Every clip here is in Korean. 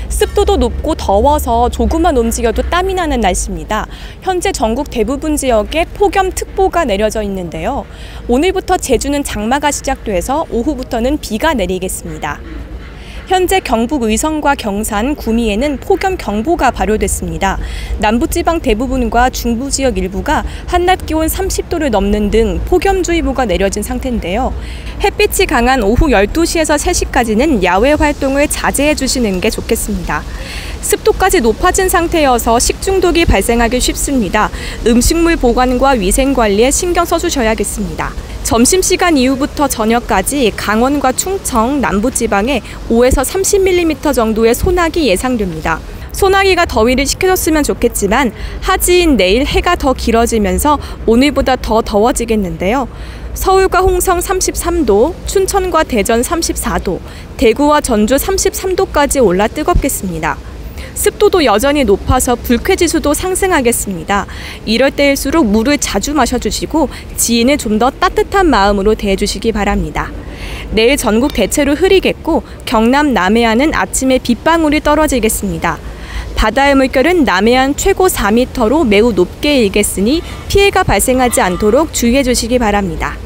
습도도 높고 더워서 조금만 움직여도 땀이 나는 날씨입니다. 현재 전국 대부분 지역에 폭염특보가 내려져 있는데요. 오늘부터 제주는 장마가 시작돼서 오후부터는 비가 내리겠습니다. 현재 경북 의성과 경산, 구미에는 폭염경보가 발효됐습니다. 남부지방 대부분과 중부지역 일부가 한낮 기온 30도를 넘는 등 폭염주의보가 내려진 상태인데요. 햇빛이 강한 오후 12시에서 3시까지는 야외 활동을 자제해 주시는 게 좋겠습니다. 습도까지 높아진 상태여서 식중독이 발생하기 쉽습니다. 음식물 보관과 위생 관리에 신경 써주셔야겠습니다. 점심시간 이후부터 저녁까지 강원과 충청, 남부지방에 5에서 30mm 정도의 소나기 예상됩니다. 소나기가 더위를 식혀줬으면 좋겠지만 하지인 내일 해가 더 길어지면서 오늘보다 더 더워지겠는데요. 서울과 홍성 33도, 춘천과 대전 34도, 대구와 전주 33도까지 올라 뜨겁겠습니다. 습도도 여전히 높아서 불쾌지수도 상승하겠습니다. 이럴 때일수록 물을 자주 마셔주시고 지인을 좀 더 따뜻한 마음으로 대해주시기 바랍니다. 내일 전국 대체로 흐리겠고 경남 남해안은 아침에 빗방울이 떨어지겠습니다. 바다의 물결은 남해안 최고 4m로 매우 높게 일겠으니 피해가 발생하지 않도록 주의해 주시기 바랍니다.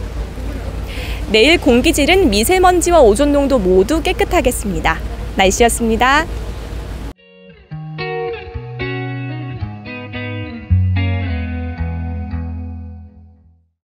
내일 공기질은 미세먼지와 오존 농도 모두 깨끗하겠습니다. 날씨였습니다.